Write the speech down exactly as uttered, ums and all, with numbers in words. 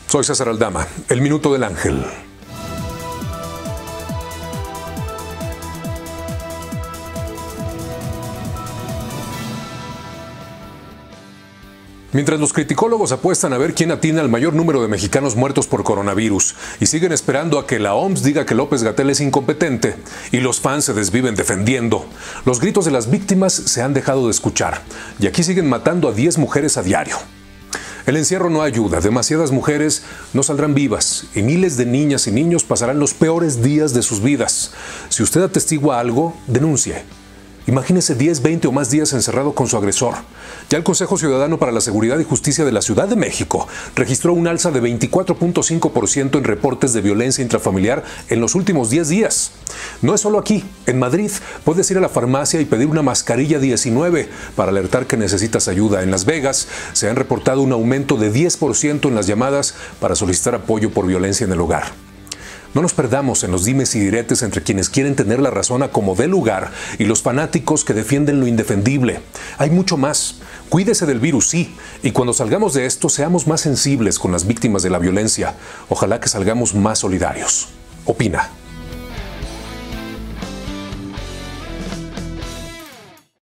Soy César Aldama, el Minuto del Ángel. Mientras los criticólogos apuestan a ver quién atina al mayor número de mexicanos muertos por coronavirus y siguen esperando a que la O M S diga que López-Gatell es incompetente y los fans se desviven defendiendo, los gritos de las víctimas se han dejado de escuchar y aquí siguen matando a diez mujeres a diario. El encierro no ayuda, demasiadas mujeres no saldrán vivas y miles de niñas y niños pasarán los peores días de sus vidas. Si usted atestigua algo, denuncie. Imagínese diez, veinte o más días encerrado con su agresor. Ya el Consejo Ciudadano para la Seguridad y Justicia de la Ciudad de México registró un alza de veinticuatro punto cinco por ciento en reportes de violencia intrafamiliar en los últimos diez días. No es solo aquí. En Madrid puedes ir a la farmacia y pedir una mascarilla diecinueve para alertar que necesitas ayuda. En Las Vegas se han reportado un aumento de diez por ciento en las llamadas para solicitar apoyo por violencia en el hogar. No nos perdamos en los dimes y diretes entre quienes quieren tener la razón a como dé lugar y los fanáticos que defienden lo indefendible. Hay mucho más. Cuídese del virus, sí, y cuando salgamos de esto seamos más sensibles con las víctimas de la violencia. Ojalá que salgamos más solidarios. Opina.